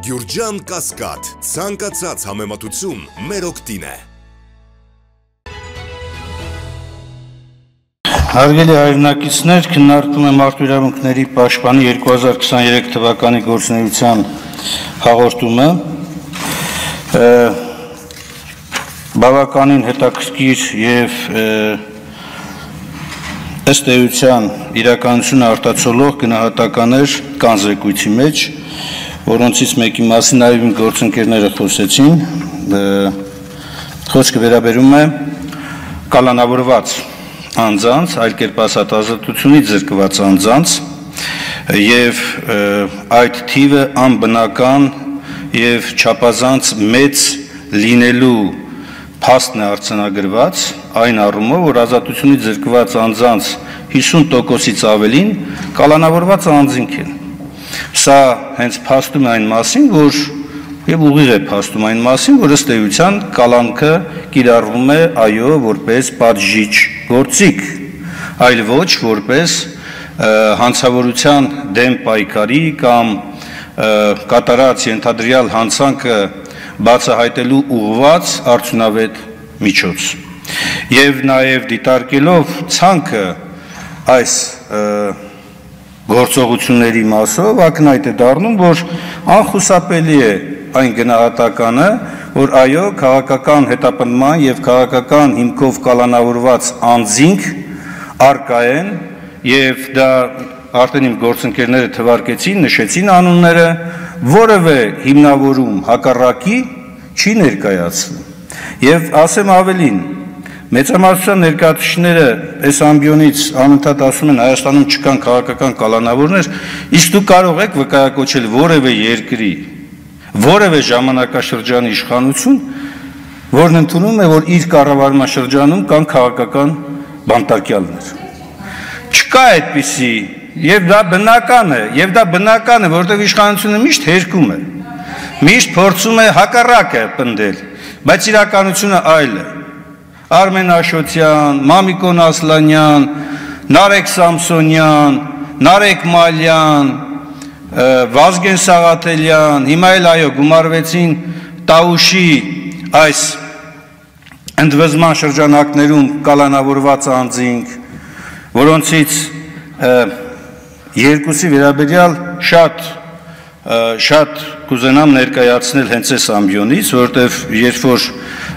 Գյուրջան Կասկադ, ցանկացած համեմատություն մեր օգտին է։ Հարգելի հայրենակիցներ, քննարկում եմ Մարդու իրավունքների պաշտպանի 2023 թվականի գործունեության հաղորդումը։ Բավականին հետաքրքիր եւ ըստ էության իրականությունը արտացոլող գնահատականներ կան զեկույցի մեջ, որոնցից մեկի մասին նաև իմ գործընկերները խոսեցին, խոսքը վերաբերում է կալանավորված անձանց, այլ կերպ ասած ազատությունից զրկված անձանց եւ այդ թիվը անբնական եւ չափազանց մեծ լինելու փաստն է արձանագրված այն առումով, որ ազատությունից զրկված անձանց 50%-ից ավելին կալանավորված անձինք են։ Սա հենց փաստում է այն մասին, որ եւ ուղիղ է փաստում այն մասին, որ ըստ էության կալանքը կիրառվում է այո որպես պատժիչ գործիք, այլ ոչ որպես հանցավորության դեմ պայքարի կամ կատարած ենթադրյալ հանցանքը բացահայտելու ուղղված արդյունավետ միջոց։ Եվ նաև դիտարկելով ցանկը այս գործողությունների մասով ակնհայտ է դառնում, որ անխուսափելի է այն գնահատականը, որ այո, քաղաքական հետապնդման եւ քաղաքական հիմքով կալանավորված անձինք արկա են եւ դա արդեն իմ գործընկերները թվարկեցին, նշեցին անունները, որևէ հիմնավորում հակառակի չի ներկայացվում։ Եվ ասեմ ավելին, մեծամասնության ներկայացուցիչները այս ամբիոնից անընդհատ ասում են Հայաստանում չկան քաղաքական կալանավորներ, իսկ դուք կարող եք վկայակոչել որևէ երկրի, որևէ ժամանակաշրջանի իշխանություն, որն ընդունում է, որ իր կառավարման շրջանում կան քաղաքական բանտարկյալներ։ Չկա այդպիսի, եւ դա բնական է, որովհետեւ իշխանությունը միշտ հերկում է, միշտ փորձում է հակառակը պնդել, բայց իրականությունը այլ է։ Արմեն Աշոտյան, Մամիկոն Ասլանյան, Նարեկ Սամսոնյան, Նարեկ Մալյան, Վազգեն Սաղաթելյան, հիմա էլ այո գումարվեցին Տաուշի այս ընդվզման շրջանակներում կալանավորված անձինք, որոնցից երկուսի վերաբերյալ շատ կուզենամ ներկայացնել հենց այս ամբիոնից, որովհետև երբ որ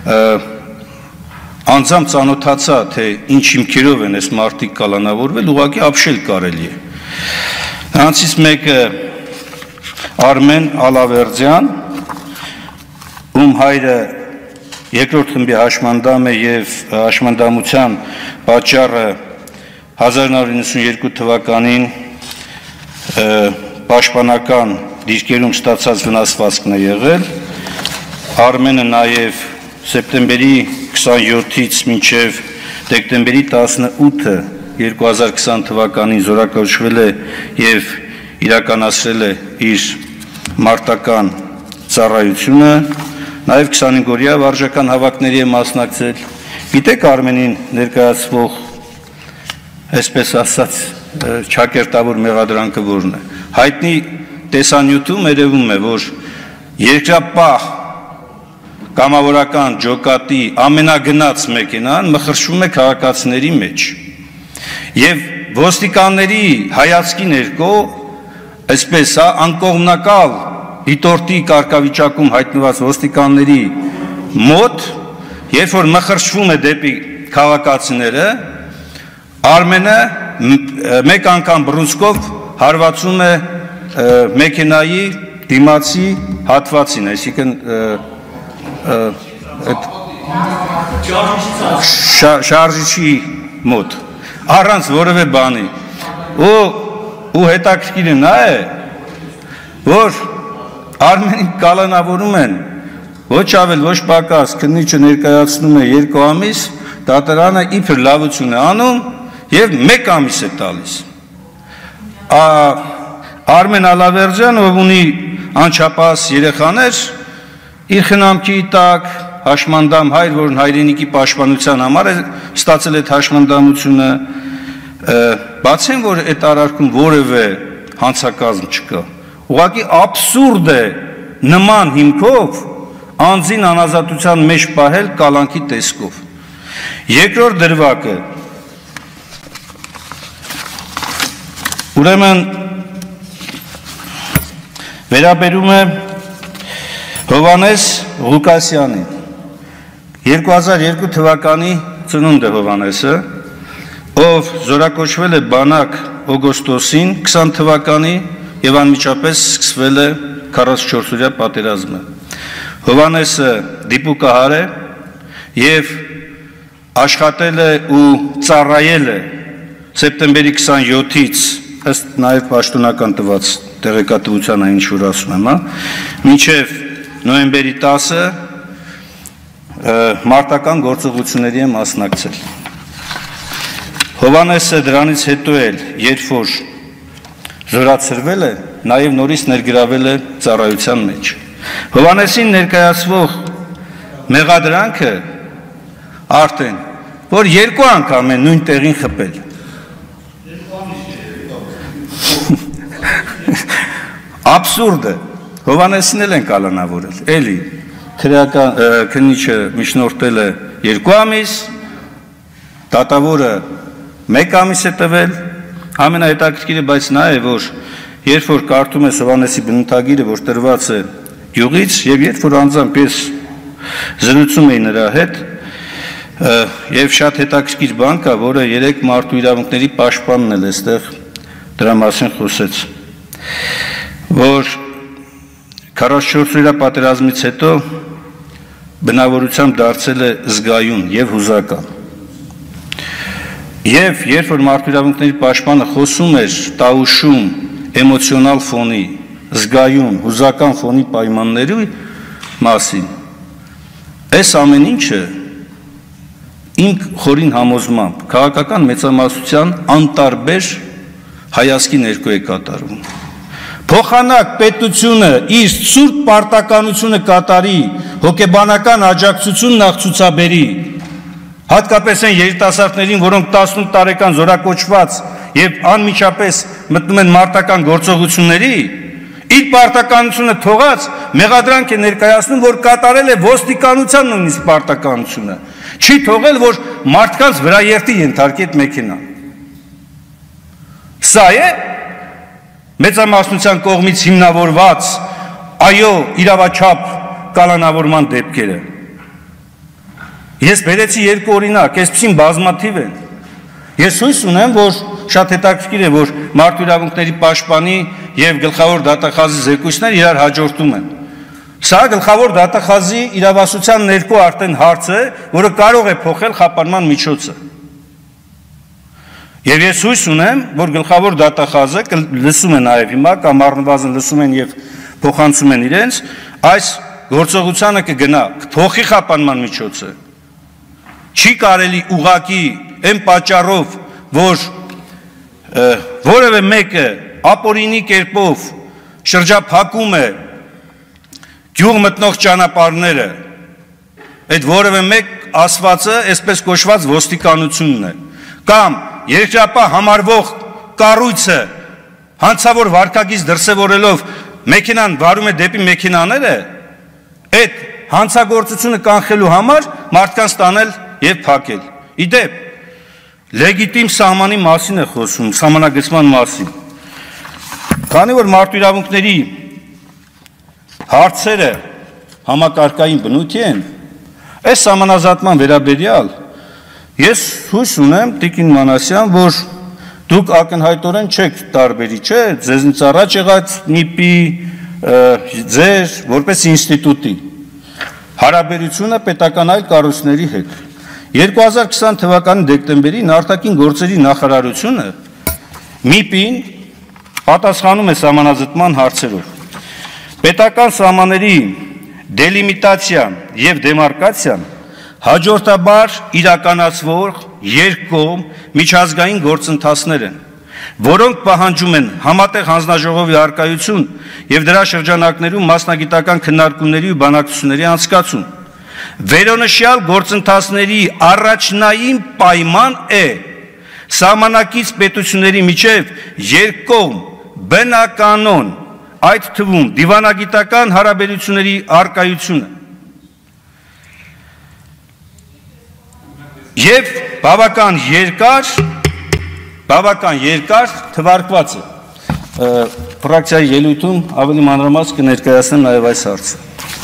անձամբ ծանոթացա, թե ինչ հիմքերով են այս մարդիկ կալանավորվել, ուղղակի ապշել կարելի է։ Նրանցից մեկը Արմեն Ալավերդյան, ում հայրը երկրորդ խմբի հաշմանդամ է եւ հաշմանդամության պատճառը 1992 թվականին պաշտպանական դիրքերում ստացած վնասվածքն է եղել։ Արմենը նաև սեպտեմբերի 27-ից մինչև դեկտեմբերի 18-ը 2020 թվականին զորակոչվել է եւ իրականացրել է իր մարտական ծառայությունը, նաև 25-օրյա վարժական հավաքների է մասնակցել։ Գիտեք Արմենին ներկայացվող, այսպես ասած, ճակերտավոր մեղադրանքը որն է։ Հայտնի տեսանյութում երևում է, որ երկրապահ կամավորական ջոկատի ամենագնաց մեքենան մխրշվում է քաղաքացիների մեջ եւ ոստիկանների հայացքի ներքո այսպես անկողմնակալ դիտորդի կարգավիճակում հայտնված ոստիկանների մոտ երբ որ մխրշվում է դեպի քաղաքացիները Արմենը մեկ անգամ բռունցքով հարվածում է մեքենայի դիմացի հատվածին, այսինքն շարժիչի մոտ առանց որևէ բանի ու հետաքրքիրը նա է որ Արմենին կալանավորում են ոչ ավել ոչ պակաս քննիչը ներկայացնում է 2 ամիս դատարանը իբր լավություն է անում եւ 1 ամիս է տալիս Արմեն Ալավերդյան ով ունի անչափահաս երեխաներ իր խնամքի տակ հաշմանդամ հայր, որն հայրենիքի պաշտպանության համար է ստացել այդ հաշմանդամությունը, բացեն որ այդ արարքում որևէ հանցակազմ չկա, ուղղակի աբսուրդ է նման հիմքով անձին անազատության մեջ պահել կալանքի տեսքով։ Երկրորդ դրվագը ուրեմն վերաբերում է Հովանես Ղուկասյանին, 2002 թվականի ծնունդ է Հովանեսը, ով զորակոչվել է բանակ օգոստոսին 20 թվականի և անմիջապես սկսվել է 44-օրյա պատերազմը։ Հովանեսը դիպուկահար է և աշխատել է ու ծառայել է սեպտեմբերի 27-ից, ըստ նաև պաշտոնական տված տեղեկատվության այն ինչ որ ասում եմ, մինչև նոյեմբերի 10-ը մարտական գործողությունների է մասնակցել։ Հովանեսը դրանից հետո էլ, երբ որ զորացրվել է, նաև նորից ներգրավել է ծառայության մեջ։ Հովանեսին ներկայացվող մեղադրանքը արդեն, որ 2 անգամ է նույն տեղին խփել։ Աբսուրդ է, Հովանեսին էլ են կալանավորել, էլի, քննիչը միջնորդել է 2 ամիս, դատավորը 1 ամիս է տվել, ամենահետաքրքիրը բայց նա է, որ երբ որ կարդում ես Հովանեսի բնութագիրը, որ տրված է գյուղից, և երբ որ անձամբ ես զրուցում էի նրա հետ, և շատ հետաքրքիր բան կա, որը 3 մարդու իրավունքների պաշտպանն էլ էստեղ դրա մասին խոսեց, որ 44-օրյա պատերազմից հետո բնավորությամբ դարձել է զգայուն և հուզական։ Եվ երբ որ մարդու իրավունքների պաշտպանը խոսում էր տաուշում էմոցիոնալ ֆոնի, զգայուն, հուզական ֆոնի պայմանների մասին, այս ամեն ինչը իմ խորին համոզմամբ քաղաքական մեծամասնության անտարբեր հայացքի ներքո է կատարվում։ Փոխանակ պետությունը իր սուրբ պարտականությունը կատարի, հոգեբանական աջակցություն նախ ցուցաբերի, հատկապես այն երիտասարդներին, որոնք 18 տարեկան զորակոչված և անմիջապես մտնում են մարտական գործողությունների, իր պարտականությունը թողած մեղադրանք է ներկայացնում, որ կատարել է ոստիկանության նույնիսկ պարտականությունը, չի թողել, որ մարդկանց վրա երթի ենթարկի այդ մեքենան։ Սա է մեծամասնության կողմից հիմնավորված այո իրավաչափ կալանավորման դեպքերը։ Ես բերեցի 2 օրինակ, այսպիսին բազմաթիվ են։ Ես հույս ունեմ, որ շատ հետաքրքիր է, որ մարդու իրավունքների պաշտպանի և գլխավոր դատախազի զեկույցները իրար հաջորդում են։ Սա գլխավոր դատախազի իրավասության ներքո արդեն հարց է, որը կարող է փոխել խափանման միջոցը։ Եվ ես հույս ունեմ, որ գլխավոր դատախազը լսում է նաև հիմա, կամ առնվազն լսում են և փոխանցում են իրենց, այս գործողությանը կգնա, կփոխի խափանման միջոցը։ Չի կարելի ուղղակի այն պատճառով, որ որևէ մեկը ապօրինի կերպով շրջափակում է գյուղ մտնող ճանապարհները, այդ որևէ մեկ ասվածը այսպես կոչված ոստիկանությունն է, կամ երկրապահ համարվող կառույցը հանցավոր վարքագիծ դրսևորելով մեքենան վարում է դեպի մեքենաները, այդ հանցագործությունը կանխելու համար մարդկանց տանել և փակել։ Իդեպ, լեգիտիմ սահմանի մասին է խոսում, սահմանագծման մասին։ Քանի որ մարդու իրավունքների հարցերը համակարգային բնույթի են, այս սահմանազատման վերաբերյալ ես հույս ունեմ, Տիկին Մանասյան, որ դուք ակնհայտորեն չեք տարբերի, չէ, ձեզնից առաջ եղած ՆԻՊ-ի, ձեր որպես ինստիտուտի հարաբերությունը պետական այլ կառույցների հետ։ 2020 թվականի դեկտեմբերին արտաքին գործերի նախարարությունը ՄԻՊ-ին պատասխանում է սահմանազատման հարցերով։ Պետական սահմանների դելիմիտացիան և դեմարկացիան հաջորդաբար իրականացվող երկկողմ միջազգային գործընթացներ են, որոնք պահանջում են համատեղ հանձնաժողովի առկայություն և դրա շրջանակներում մասնագիտական քննարկումների ու բանակցությունների անցկացում։ Վերոնշյալ գործընթացների առաջնային պայման է սահմանակից պետությունների միջև երկկողմ բնականոն այդ թվում դիվանագիտական հարաբերությունների արկայությունը եւ բավական երկար թվարկված է։ Ֆրակցիայի ելույթում ավելի մանրամասն կներկայացնեմ նաև այս հարցը։